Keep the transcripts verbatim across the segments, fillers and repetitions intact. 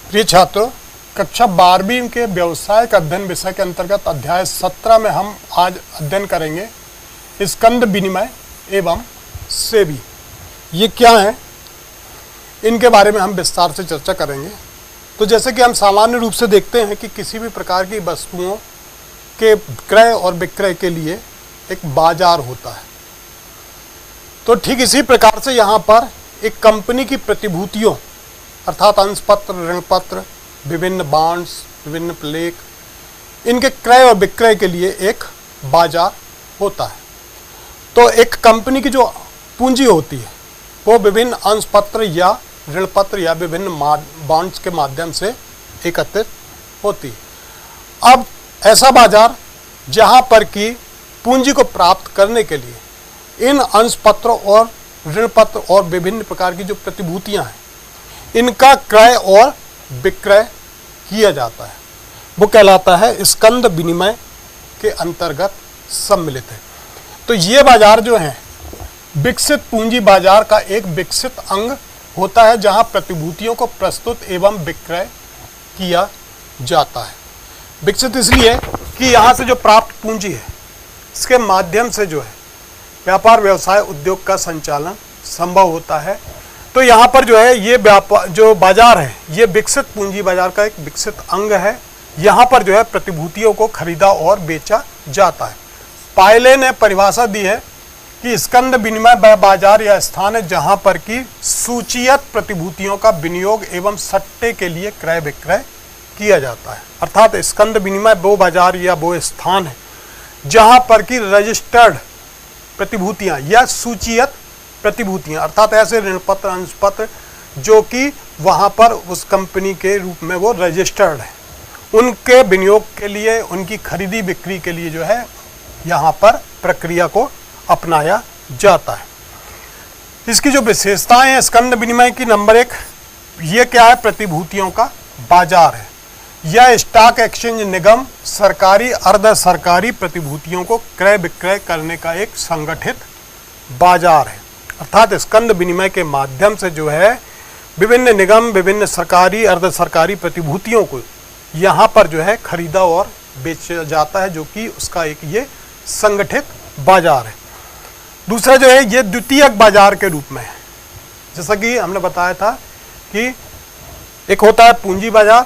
प्रिय छात्रों, कक्षा बारहवीं के व्यवसायिक अध्ययन विषय के अंतर्गत अध्याय सत्रह में हम आज अध्ययन करेंगे स्कंद विनिमय एवं सेबी। ये क्या है, इनके बारे में हम विस्तार से चर्चा करेंगे। तो जैसे कि हम सामान्य रूप से देखते हैं कि किसी भी प्रकार की वस्तुओं के क्रय और विक्रय के लिए एक बाजार होता है, तो ठीक इसी प्रकार से यहाँ पर एक कंपनी की प्रतिभूतियों अर्थात अंशपत्र, ऋणपत्र, विभिन्न बॉन्ड्स, विभिन्न प्लेक, इनके क्रय और विक्रय के लिए एक बाजार होता है। तो एक कंपनी की जो पूंजी होती है वो विभिन्न अंशपत्र या ऋणपत्र या विभिन्न बॉन्ड्स के माध्यम से एकत्रित होती है। अब ऐसा बाजार जहां पर कि पूंजी को प्राप्त करने के लिए इन अंशपत्रों और ऋणपत्र और विभिन्न प्रकार की जो प्रतिभूतियां हैं, इनका क्रय और विक्रय किया जाता है, वो कहलाता है स्कंद विनिमय के अंतर्गत सम्मिलित है। तो ये बाजार जो है विकसित पूंजी बाजार का एक विकसित अंग होता है, जहां प्रतिभूतियों को प्रस्तुत एवं विक्रय किया जाता है। विकसित इसलिए कि यहाँ से जो प्राप्त पूंजी है, इसके माध्यम से जो है व्यापार, व्यवसाय, उद्योग का संचालन संभव होता है। तो यहाँ पर जो है ये व्यापार जो बाजार है, ये विकसित पूंजी बाजार का एक विकसित अंग है। यहाँ पर जो है प्रतिभूतियों को खरीदा और बेचा जाता है। पायले ने परिभाषा दी है कि स्कंद विनिमय बाजार या स्थान है जहाँ पर कि सूचीयत प्रतिभूतियों का विनियोग एवं सट्टे के लिए क्रय विक्रय किया जाता है। अर्थात स्कंद विनिमय वो बाजार या वो स्थान है जहाँ पर कि रजिस्टर्ड प्रतिभूतियाँ या सूचीयत प्रतिभूतियाँ अर्थात ऐसे ऋणपत्र, अंशपत्र जो कि वहाँ पर उस कंपनी के रूप में वो रजिस्टर्ड है, उनके विनियोग के लिए, उनकी खरीदी बिक्री के लिए जो है यहाँ पर प्रक्रिया को अपनाया जाता है। इसकी जो विशेषताएं हैं स्कंद विनिमय की, नंबर एक, ये क्या है, प्रतिभूतियों का बाजार है। यह स्टॉक एक्सचेंज निगम सरकारी, अर्ध सरकारी प्रतिभूतियों को क्रय विक्रय करने का एक संगठित बाजार है। अर्थात स्कंद विनिमय के माध्यम से जो है विभिन्न निगम, विभिन्न सरकारी, अर्ध सरकारी प्रतिभूतियों को यहाँ पर जो है खरीदा और बेचा जाता है, जो कि उसका एक ये संगठित बाजार है। दूसरा जो है ये द्वितीयक बाजार के रूप में है। जैसा कि हमने बताया था कि एक होता है पूंजी बाजार,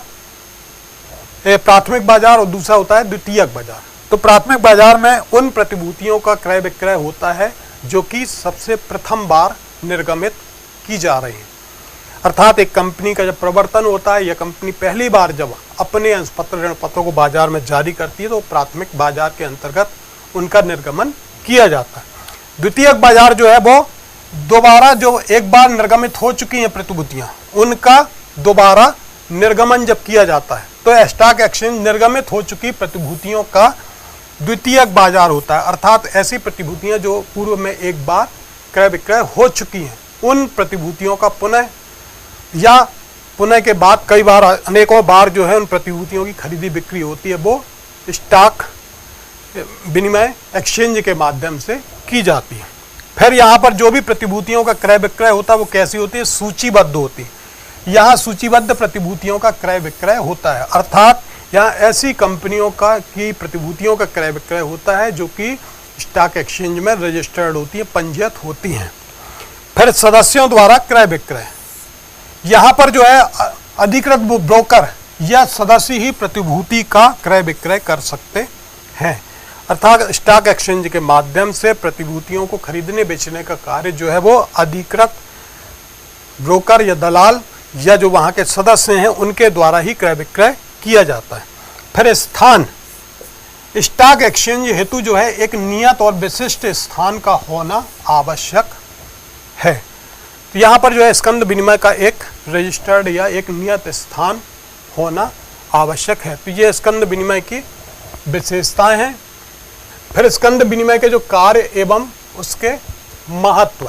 प्राथमिक बाजार, और दूसरा होता है द्वितीयक बाजार। तो प्राथमिक बाजार में उन प्रतिभूतियों का क्रय विक्रय होता है जो कि सबसे प्रथम बार निर्गमित की जा रही है। अर्थात एक कंपनी का जब प्रवर्तन होता है या कंपनी पहली बार जब अपने अंशपत्र, ऋणपत्रों को बाजार में जारी करती है, तो प्राथमिक बाजार के अंतर्गत उनका निर्गमन किया जाता है। द्वितीयक बाजार जो है वो दोबारा जो एक बार निर्गमित हो चुकी हैं प्रतिभूतियां, उनका दोबारा निर्गमन जब किया जाता है, तो स्टॉक एक्सचेंज निर्गमित हो चुकी प्रतिभूतियों का द्वितीयक बाजार होता है। अर्थात ऐसी प्रतिभूतियां जो पूर्व में एक बार क्रय विक्रय हो चुकी हैं, उन प्रतिभूतियों का पुनः या पुनः के बाद कई बार, अनेकों बार जो है उन प्रतिभूतियों की खरीदी बिक्री होती है, वो स्टॉक विनिमय एक्सचेंज के माध्यम से की जाती है। फिर यहाँ पर जो भी प्रतिभूतियों का क्रय विक्रय होता है वो कैसी होती है, सूचीबद्ध होती है। यहाँ सूचीबद्ध प्रतिभूतियों का क्रय विक्रय होता है। अर्थात यहाँ ऐसी कंपनियों का की प्रतिभूतियों का क्रय विक्रय होता है जो कि स्टॉक एक्सचेंज में रजिस्टर्ड होती है, पंजीयत होती हैं। फिर सदस्यों द्वारा क्रय विक्रय, यहाँ पर जो है अधिकृत ब्रोकर या सदस्य ही प्रतिभूति का क्रय विक्रय कर सकते हैं। अर्थात स्टॉक एक्सचेंज के माध्यम से प्रतिभूतियों को खरीदने बेचने का कार्य जो है वो अधिकृत ब्रोकर या दलाल या जो वहाँ के सदस्य हैं उनके द्वारा ही क्रय विक्रय किया जाता है। फिर स्थान, स्टॉक एक्सचेंज हेतु जो है एक नियत और विशिष्ट स्थान का होना आवश्यक है। तो यहाँ पर जो है स्कंद विनिमय का एक रजिस्टर्ड या एक नियत स्थान होना आवश्यक है। तो ये स्कंद विनिमय की विशेषताएं हैं। फिर स्कंद विनिमय के जो कार्य एवं उसके महत्व,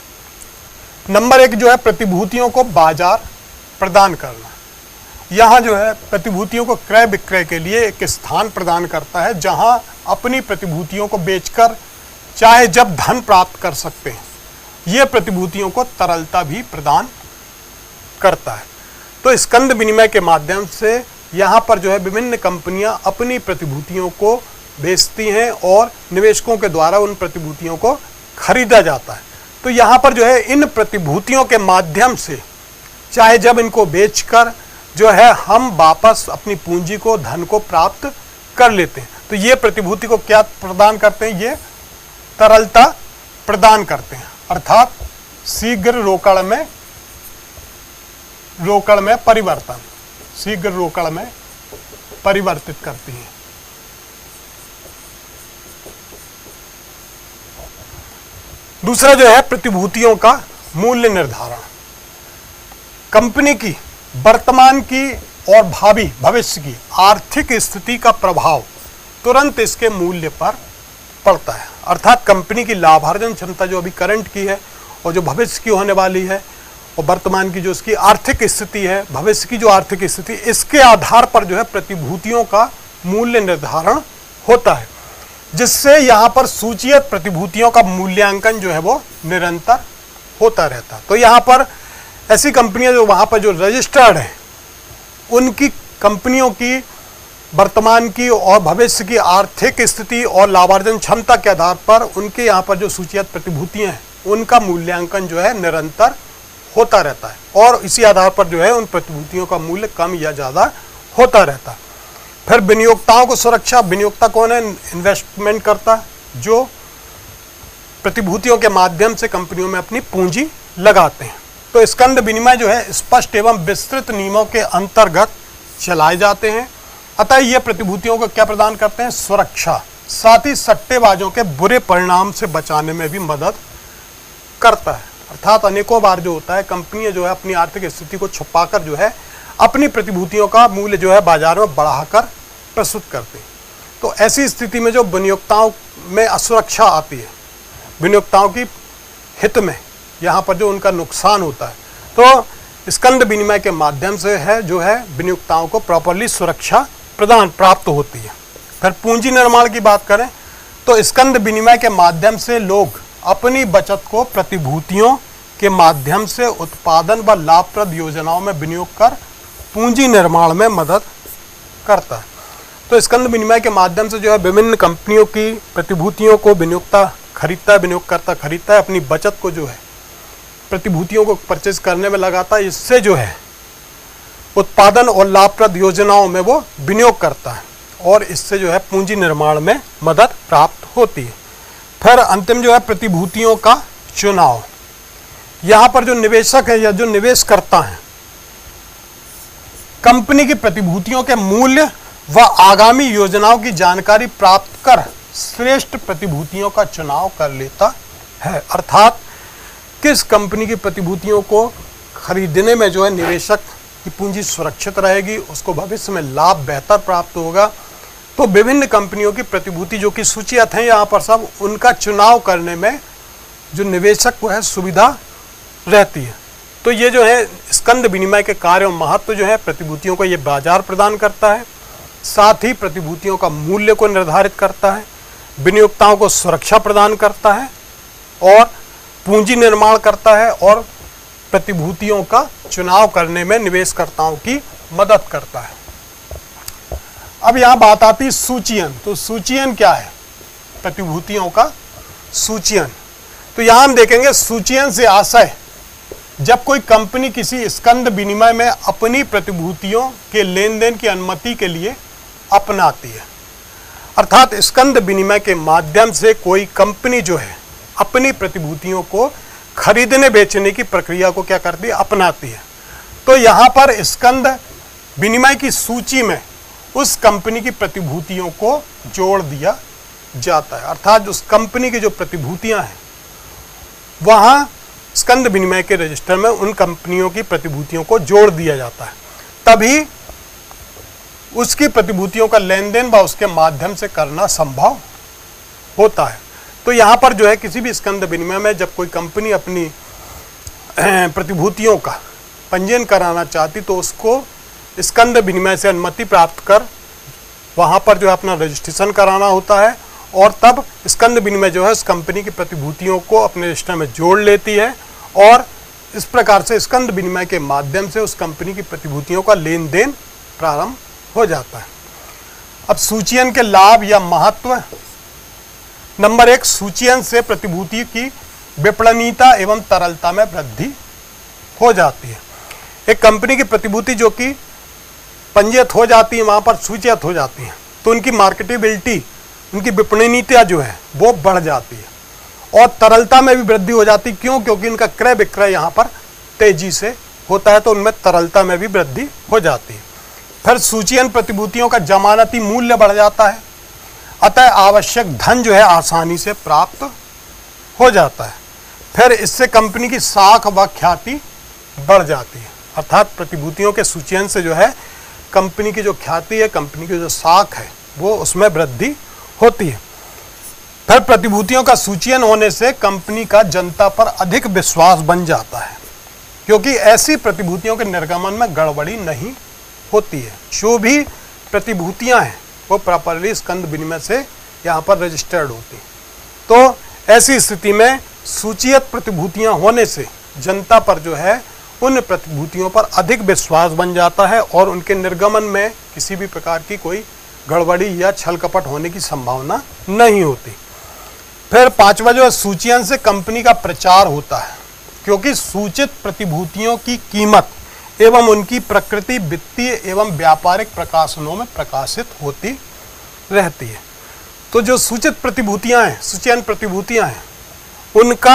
नंबर एक जो है प्रतिभूतियों को बाजार प्रदान करना। यहाँ जो है प्रतिभूतियों को क्रय विक्रय के लिए एक स्थान प्रदान करता है जहाँ अपनी प्रतिभूतियों को बेचकर चाहे जब धन प्राप्त कर सकते हैं। ये प्रतिभूतियों को तरलता भी प्रदान करता है। तो स्कंद विनिमय के माध्यम से यहाँ पर जो है विभिन्न कंपनियां अपनी प्रतिभूतियों को बेचती हैं और निवेशकों के द्वारा उन प्रतिभूतियों को खरीदा जाता है। तो यहाँ पर जो है इन प्रतिभूतियों के माध्यम से चाहे जब इनको बेचकर जो है हम वापस अपनी पूंजी को, धन को प्राप्त कर लेते हैं। तो ये प्रतिभूति को क्या प्रदान करते हैं? ये तरलता प्रदान करते हैं, अर्थात शीघ्र रोकड़ में रोकड़ में परिवर्तन, शीघ्र रोकड़ में परिवर्तित करती हैं। दूसरा जो है प्रतिभूतियों का मूल्य निर्धारण। कंपनी की वर्तमान की और भावी भविष्य की आर्थिक स्थिति का प्रभाव तुरंत इसके मूल्य पर पड़ता है। अर्थात कंपनी की लाभार्जन क्षमता जो अभी करंट की है और जो भविष्य की होने वाली है और वर्तमान की जो इसकी आर्थिक स्थिति है, भविष्य की जो आर्थिक स्थिति, इसके आधार पर जो है प्रतिभूतियों का मूल्य निर्धारण होता है, जिससे यहाँ पर सूचीयत प्रतिभूतियों का मूल्यांकन जो है वो निरंतर होता रहता है। तो यहाँ पर ऐसी कंपनियां जो वहाँ पर जो रजिस्टर्ड हैं, उनकी कंपनियों की वर्तमान की और भविष्य की आर्थिक स्थिति और लाभार्जन क्षमता के आधार पर उनके यहाँ पर जो सूचीयत प्रतिभूतियां हैं, उनका मूल्यांकन जो है निरंतर होता रहता है और इसी आधार पर जो है उन प्रतिभूतियों का मूल्य कम या ज़्यादा होता रहता है। फिर विनियोक्ताओं को सुरक्षा। विनियोक्ता कौन है? इन्वेस्टमेंट करता है, जो प्रतिभूतियों के माध्यम से कंपनियों में अपनी पूंजी लगाते हैं। तो स्कंद विनिमय जो है स्पष्ट एवं विस्तृत नियमों के अंतर्गत चलाए जाते हैं। अतः ये प्रतिभूतियों को क्या प्रदान करते हैं? सुरक्षा। साथ ही सट्टेबाजों के बुरे परिणाम से बचाने में भी मदद करता है। अर्थात अनेकों बार जो होता है, कंपनियां जो है अपनी आर्थिक स्थिति को छुपाकर जो है अपनी प्रतिभूतियों का मूल्य जो है बाजार में बढ़ाकर प्रस्तुत करते हैं। तो ऐसी स्थिति में जो विनियोक्ताओं में असुरक्षा आती है, विनियोक्ताओं की हित में यहाँ पर जो उनका नुकसान होता है, तो स्कंद विनिमय के माध्यम से है जो है विनियोक्ताओं को प्रॉपरली सुरक्षा प्रदान प्राप्त होती है। फिर पूंजी निर्माण की बात करें तो स्कंद विनिमय के माध्यम से लोग अपनी बचत को प्रतिभूतियों के माध्यम से उत्पादन व लाभप्रद योजनाओं में विनियोग कर पूंजी निर्माण में मदद करता है। तो स्कंद विनिमय के माध्यम से जो है विभिन्न कंपनियों की प्रतिभूतियों को विनियोक्ता खरीदता है, विनियोगकर्ता खरीदता है, अपनी बचत को जो है प्रतिभूतियों को परचेज करने में लगाता है। इससे जो है उत्पादन और लाभप्रद योजनाओं में वो विनियोग करता है और इससे जो है पूंजी निर्माण में मदद प्राप्त होती है। फिर अंतिम जो है प्रतिभूतियों का चुनाव। यहाँ पर जो निवेशक है या जो निवेश करता है, कंपनी की प्रतिभूतियों के मूल्य व आगामी योजनाओं की जानकारी प्राप्त कर श्रेष्ठ प्रतिभूतियों का चुनाव कर लेता है। अर्थात किस कंपनी की प्रतिभूतियों को खरीदने में जो है निवेशक की पूंजी सुरक्षित रहेगी, उसको भविष्य में लाभ बेहतर प्राप्त होगा। तो विभिन्न कंपनियों की प्रतिभूति जो कि सूचीयत हैं यहाँ पर सब, उनका चुनाव करने में जो निवेशक को है सुविधा रहती है। तो ये जो है स्कंद विनिमय के कार्य और महत्व जो है प्रतिभूतियों को ये बाजार प्रदान करता है, साथ ही प्रतिभूतियों का मूल्य को निर्धारित करता है, विनियोक्ताओं को सुरक्षा प्रदान करता है और पूंजी निर्माण करता है और प्रतिभूतियों का चुनाव करने में निवेशकर्ताओं की मदद करता है। अब यहाँ बात आती है सूचीयन। तो सूचीयन क्या है? प्रतिभूतियों का सूचीयन। तो यहाँ हम देखेंगे सूचीयन से आशय जब कोई कंपनी किसी स्कंद विनिमय में अपनी प्रतिभूतियों के लेन देन की अनुमति के लिए अपनाती है। अर्थात स्कंद विनिमय के माध्यम से कोई कंपनी जो है अपनी प्रतिभूतियों को खरीदने बेचने की प्रक्रिया को क्या करती है? अपनाती है। तो यहाँ पर स्कंद विनिमय की सूची में उस कंपनी की प्रतिभूतियों को जोड़ दिया जाता है। अर्थात उस कंपनी की जो प्रतिभूतियां हैं वहाँ स्कंद विनिमय के रजिस्टर में उन कंपनियों की प्रतिभूतियों को जोड़ दिया जाता है, तभी उसकी प्रतिभूतियों का लेन देन व उसके माध्यम से करना संभव होता है। तो यहाँ पर जो है किसी भी स्कंद विनिमय में जब कोई कंपनी अपनी प्रतिभूतियों का पंजीयन कराना चाहती तो उसको स्कंद विनिमय से अनुमति प्राप्त कर वहाँ पर जो है अपना रजिस्ट्रेशन कराना होता है और तब स्कंद विनिमय जो है उस कंपनी की प्रतिभूतियों को अपने रजिस्टर में जोड़ लेती है और इस प्रकार से स्कंद विनिमय के माध्यम से उस कंपनी की प्रतिभूतियों का लेन देन प्रारंभ हो जाता है। अब सूचीयन के लाभ या महत्व। नंबर एक, सूचीयन से प्रतिभूति की विपणनीयता एवं तरलता में वृद्धि हो जाती है। एक कंपनी की प्रतिभूति जो कि पंजीयत हो जाती है, वहां पर सूचीयत हो जाती है, तो उनकी मार्केटेबिलिटी, उनकी विपणनीयता जो है वो बढ़ जाती है और तरलता में भी वृद्धि हो जाती है। क्यों? क्योंकि उनका क्रय विक्रय यहाँ पर तेजी से होता है, तो उनमें तरलता में भी वृद्धि हो जाती है। फिर सूचीयन प्रतिभूतियों का जमानती मूल्य बढ़ जाता है, अतः आवश्यक धन जो है आसानी से प्राप्त हो जाता है। फिर इससे कंपनी की साख व ख्याति बढ़ जाती है, अर्थात प्रतिभूतियों के सूचीयन से जो है कंपनी की जो ख्याति है, कंपनी की जो साख है, वो उसमें वृद्धि होती है। फिर प्रतिभूतियों का सूचीयन होने से कंपनी का जनता पर अधिक विश्वास बन जाता है, क्योंकि ऐसी प्रतिभूतियों के निर्गमन में गड़बड़ी नहीं होती है। जो भी प्रतिभूतियां हैं वो प्रॉपरली स्कंद विनिमय से यहाँ पर रजिस्टर्ड होती हैं। तो ऐसी स्थिति में सूचीयत प्रतिभूतियां होने से जनता पर जो है उन प्रतिभूतियों पर अधिक विश्वास बन जाता है और उनके निर्गमन में किसी भी प्रकार की कोई गड़बड़ी या छल कपट होने की संभावना नहीं होती। फिर पांचवा जो है, सूचीयन से कंपनी का प्रचार होता है, क्योंकि सूचित प्रतिभूतियों की कीमत एवं उनकी प्रकृति वित्तीय एवं व्यापारिक प्रकाशनों में प्रकाशित होती रहती है। तो जो सूचित प्रतिभूतियां हैं, सूचीयन प्रतिभूतियां हैं, उनका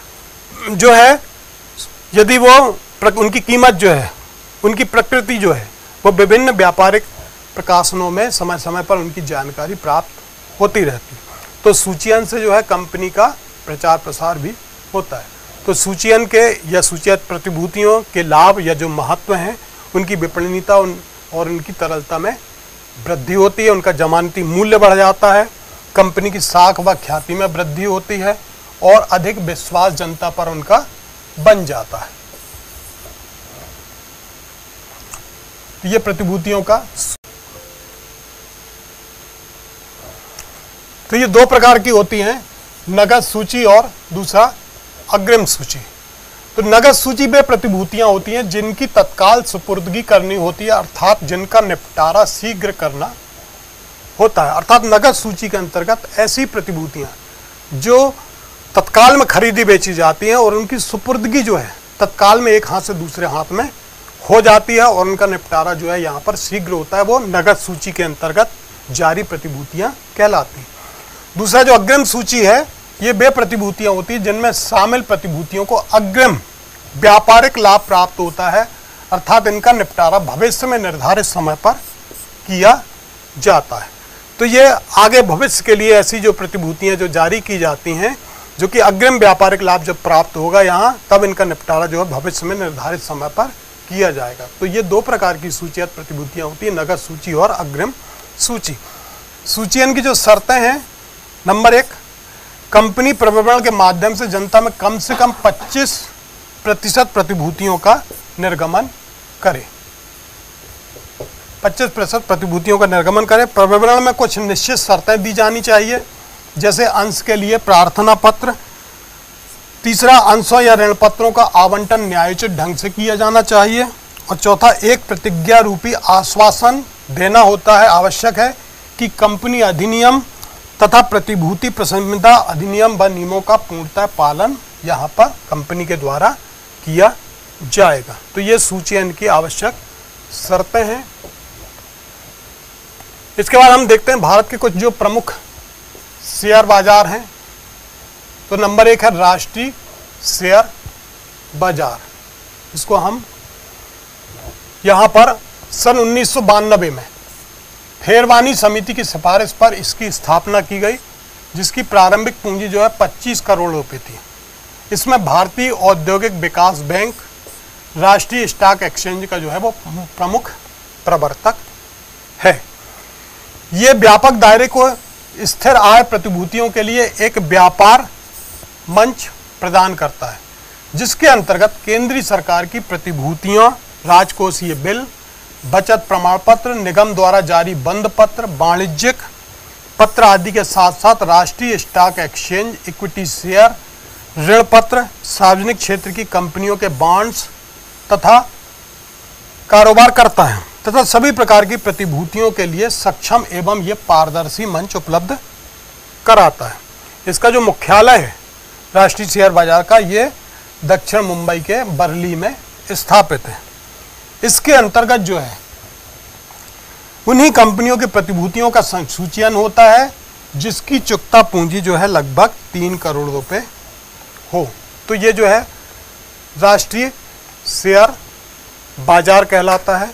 जो है यदि वो उनकी कीमत जो है, उनकी प्रकृति जो है, वो विभिन्न व्यापारिक प्रकाशनों में समय समय पर उनकी जानकारी प्राप्त होती रहती है। तो सूचीयन से जो है कंपनी का प्रचार प्रसार भी होता है। तो सूचीयन के या सूचीयत प्रतिभूतियों के लाभ या जो महत्व हैं, उनकी विपणनीयता और उनकी तरलता में वृद्धि होती है, उनका जमानती मूल्य बढ़ जाता है, कंपनी की साख व ख्याति में वृद्धि होती है और अधिक विश्वास जनता पर उनका बन जाता है। ये प्रतिभूतियों का, तो ये दो प्रकार की होती हैं, नगद सूची और दूसरा अग्रिम सूची। तो नगद सूची वे प्रतिभूतियां होती हैं जिनकी तत्काल सुपुर्दगी करनी होती है, अर्थात जिनका निपटारा शीघ्र करना होता है। अर्थात नगद सूची के अंतर्गत ऐसी प्रतिभूतियां जो तत्काल में खरीदी बेची जाती हैं और उनकी सुपुर्दगी जो है तत्काल में एक हाथ से दूसरे हाथ में हो जाती है और उनका निपटारा जो है यहाँ पर शीघ्र होता है, वो नगद सूची के अंतर्गत जारी प्रतिभूतियां कहलाती हैं। दूसरा जो अग्रिम सूची है, ये वे प्रतिभूतियां होती हैं जिनमें शामिल प्रतिभूतियों को अग्रिम व्यापारिक लाभ प्राप्त होता है, अर्थात इनका निपटारा भविष्य में निर्धारित समय पर किया जाता है। तो ये आगे भविष्य के लिए ऐसी जो प्रतिभूतियां जो जारी की जाती हैं, जो कि अग्रिम व्यापारिक लाभ जब प्राप्त होगा यहाँ, तब इनका निपटारा जो है भविष्य में निर्धारित समय पर किया जाएगा। तो ये दो प्रकार की सूचीयत प्रतिभूतियां होती है, नगद सूची और अग्रिम सूची। सूचीयन की जो शर्तें हैं, नंबर एक, कंपनी प्रविवरण के माध्यम से जनता में कम से कम पच्चीस प्रतिशत प्रतिभूतियों का निर्गमन करे। पच्चीस प्रतिशत प्रतिभूतियों का निर्गमन करे। प्रविवरण में कुछ निश्चित शर्तें दी जानी चाहिए, जैसे अंश के लिए प्रार्थना पत्र। तीसरा, अंशों या ऋण पत्रों का आवंटन न्यायोचित ढंग से किया जाना चाहिए। और चौथा, एक प्रतिज्ञा रूपी आश्वासन देना होता है, आवश्यक है कि कंपनी अधिनियम तथा प्रतिभूति प्रसंविदा अधिनियम व नियमों का पूर्णतः पालन यहाँ पर कंपनी के द्वारा किया जाएगा। तो ये सूचीयन की आवश्यक शर्तें हैं। इसके बाद हम देखते हैं भारत के कुछ जो प्रमुख शेयर बाजार हैं। तो नंबर एक है राष्ट्रीय शेयर बाजार। इसको हम यहाँ पर सन उन्नीस सौ बानबे में फेरवानी समिति की सिफारिश पर इसकी स्थापना की गई, जिसकी प्रारंभिक पूंजी जो है पच्चीस करोड़ रुपए थी। इसमें भारतीय औद्योगिक विकास बैंक, राष्ट्रीय स्टॉक एक्सचेंज का जो है वो प्रमुख प्रवर्तक है। ये व्यापक दायरे को स्थिर आय प्रतिभूतियों के लिए एक व्यापार मंच प्रदान करता है, जिसके अंतर्गत केंद्रीय सरकार की प्रतिभूतियां, राजकोषीय बिल, बचत प्रमाण पत्र, निगम द्वारा जारी बंद पत्र, वाणिज्यिक पत्र आदि के साथ साथ राष्ट्रीय स्टॉक एक्सचेंज, इक्विटी शेयर, ऋण पत्र, सार्वजनिक क्षेत्र की कंपनियों के बॉन्ड्स तथा कारोबार करता है तथा सभी प्रकार की प्रतिभूतियों के लिए सक्षम एवं ये पारदर्शी मंच उपलब्ध कराता है। इसका जो मुख्यालय है राष्ट्रीय शेयर बाजार का, ये दक्षिण मुंबई के बरली में स्थापित है। इसके अंतर्गत जो है उन्हीं कंपनियों की प्रतिभूतियों का संसूचन होता है जिसकी चुकता पूंजी जो है लगभग तीन करोड़ रुपए हो। तो ये जो है राष्ट्रीय शेयर बाजार कहलाता है।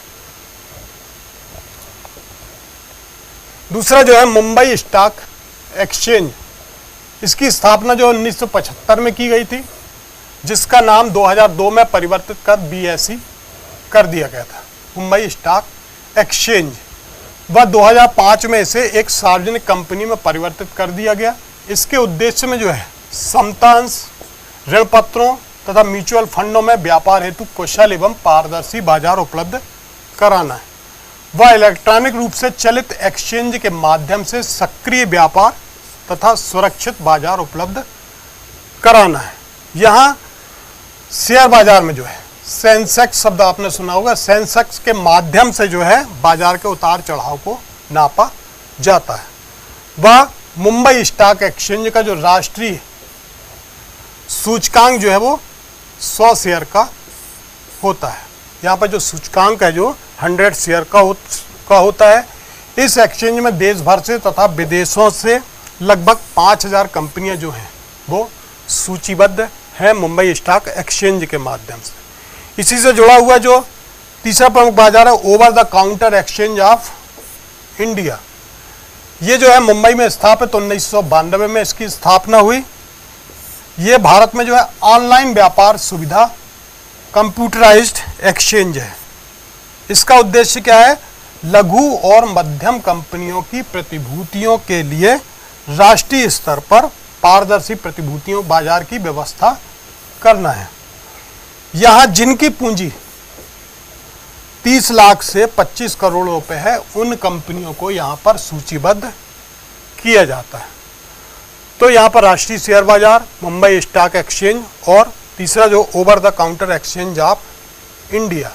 दूसरा जो है मुंबई स्टॉक एक्सचेंज, इसकी स्थापना जो उन्नीस सौ पचहत्तर में की गई थी, जिसका नाम दो हज़ार दो में परिवर्तित कर बी एस ई कर दिया गया था, मुंबई स्टॉक एक्सचेंज। वह दो हज़ार पाँच में इसे एक सार्वजनिक कंपनी में परिवर्तित कर दिया गया। इसके उद्देश्य में जो है समतांश, ऋण पत्रों तथा म्यूचुअल फंडों में व्यापार हेतु कुशल एवं पारदर्शी बाजार उपलब्ध कराना है। वह इलेक्ट्रॉनिक रूप से चलित एक्सचेंज के माध्यम से सक्रिय व्यापार तथा सुरक्षित बाजार उपलब्ध कराना है। यहाँ शेयर बाजार में जो है सेंसेक्स शब्द आपने सुना होगा, सेंसेक्स के माध्यम से जो है बाजार के उतार चढ़ाव को नापा जाता है। वह मुंबई स्टॉक एक्सचेंज का जो राष्ट्रीय सूचकांक जो है वो सौ शेयर का होता है। यहाँ पर जो सूचकांक है जो सौ शेयर का, हो, का होता है। इस एक्सचेंज में देश भर से तथा विदेशों से लगभग पाँच हज़ार कंपनियां जो हैं वो सूचीबद्ध हैं मुंबई स्टॉक एक्सचेंज के माध्यम से। इसी से जुड़ा हुआ जो तीसरा प्रमुख बाजार है over the counter exchange of India. ये जो है मुंबई में स्थापित उन्नीस सौ बानवे में इसकी स्थापना हुई। ये भारत में जो है ऑनलाइन व्यापार सुविधा कंप्यूटराइज्ड एक्सचेंज है। इसका उद्देश्य क्या है? लघु और मध्यम कंपनियों की प्रतिभूतियों के लिए राष्ट्रीय स्तर पर पारदर्शी प्रतिभूतियों बाजार की व्यवस्था करना है। यहाँ जिनकी पूंजी तीस लाख से पच्चीस करोड़ रुपए है, उन कंपनियों को यहाँ पर सूचीबद्ध किया जाता है। तो यहाँ पर राष्ट्रीय शेयर बाजार, मुंबई स्टॉक एक्सचेंज और तीसरा जो over the counter exchange of India.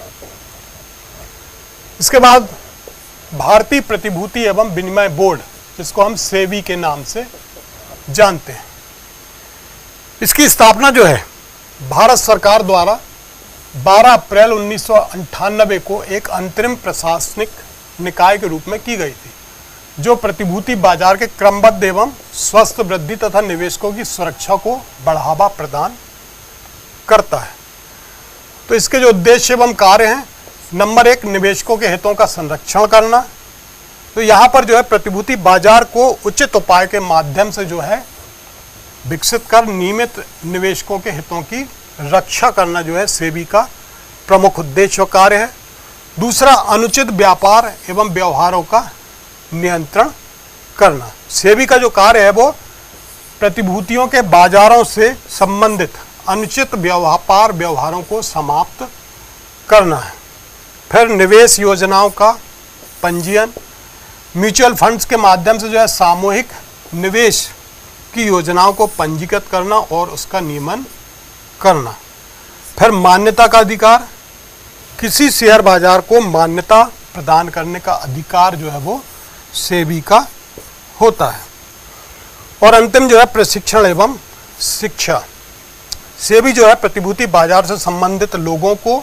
इसके बाद भारतीय प्रतिभूति एवं विनिमय बोर्ड, जिसको हम सेबी के नाम से जानते हैं। इसकी स्थापना जो है भारत सरकार द्वारा बारह अप्रैल उन्नीस सौ अंठानबे को एक अंतरिम प्रशासनिक निकाय के रूप में की गई थी, जो प्रतिभूति बाजार के क्रमबद्ध एवं स्वस्थ वृद्धि तथा निवेशकों की सुरक्षा को बढ़ावा प्रदान करता है। तो इसके जो उद्देश्य एवं कार्य हैं, नंबर एक, निवेशकों के हितों का संरक्षण करना। तो यहाँ पर जो है प्रतिभूति बाजार को उचित उपाय के माध्यम से जो है विकसित कर नियमित निवेशकों के हितों की रक्षा करना जो है सेबी का प्रमुख उद्देश्य और कार्य है। दूसरा, अनुचित व्यापार एवं व्यवहारों का नियंत्रण करना। सेबी का जो कार्य है वो प्रतिभूतियों के बाजारों से संबंधित अनुचित व्यापार व्यवहारों को समाप्त करना है। फिर निवेश योजनाओं का पंजीयन, म्यूचुअल फंड्स के माध्यम से जो है सामूहिक निवेश की योजनाओं को पंजीकृत करना और उसका नियमन करना। फिर मान्यता का अधिकार, किसी शेयर बाजार को मान्यता प्रदान करने का अधिकार जो है वो सेबी का होता है। और अंतिम जो है प्रशिक्षण एवं शिक्षा। सेबी जो है प्रतिभूति बाजार से संबंधित लोगों को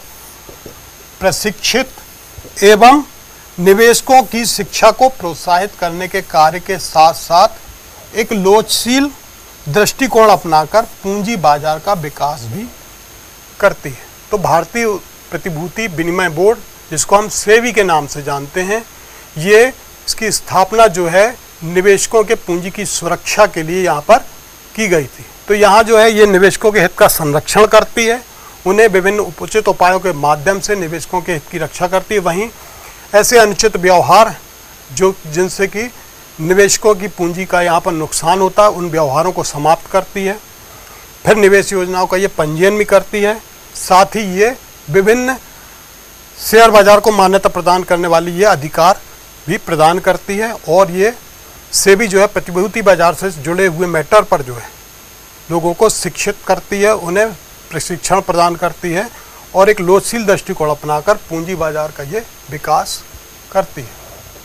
प्रशिक्षित एवं निवेशकों की शिक्षा को प्रोत्साहित करने के कार्य के साथ साथ एक लोचशील दृष्टिकोण अपनाकर पूंजी बाजार का विकास भी करती है। तो भारतीय प्रतिभूति विनिमय बोर्ड, जिसको हम सेबी के नाम से जानते हैं, ये इसकी स्थापना जो है निवेशकों के पूंजी की सुरक्षा के लिए यहाँ पर की गई थी। तो यहाँ जो है ये निवेशकों के हित का संरक्षण करती है, उन्हें विभिन्न उचित उपायों के माध्यम से निवेशकों के हित की रक्षा करती है। वहीं ऐसे अनुचित व्यवहार जो जिनसे कि निवेशकों की पूंजी का यहाँ पर नुकसान होता है, उन व्यवहारों को समाप्त करती है। फिर निवेश योजनाओं का ये पंजीयन भी करती है। साथ ही ये विभिन्न शेयर बाजार को मान्यता प्रदान करने वाली ये अधिकार भी प्रदान करती है। और ये सेबी जो है प्रतिभूति बाजार से जुड़े हुए मैटर पर जो है लोगों को शिक्षित करती है, उन्हें प्रशिक्षण प्रदान करती है और एक लोचशील दृष्टिकोण अपनाकर पूंजी बाजार का ये विकास करती है।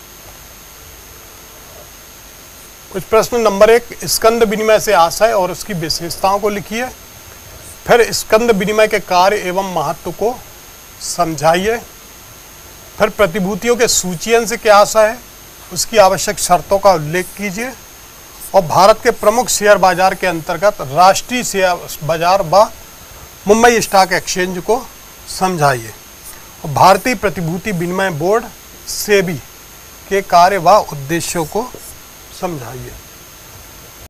कुछ प्रश्न। नंबर एक, स्कंद विनिमय से आशय और उसकी विशेषताओं को लिखिए। फिर स्कंद विनिमय के कार्य एवं महत्व को समझाइए। फिर प्रतिभूतियों के सूचीयन से क्या आशय है, उसकी आवश्यक शर्तों का उल्लेख कीजिए। और भारत के प्रमुख शेयर बाजार के अंतर्गत राष्ट्रीय शेयर बाजार व मुंबई स्टॉक एक्सचेंज को समझाइए। और भारतीय प्रतिभूति विनिमय बोर्ड सेबी के कार्य व उद्देश्यों को समझाइए।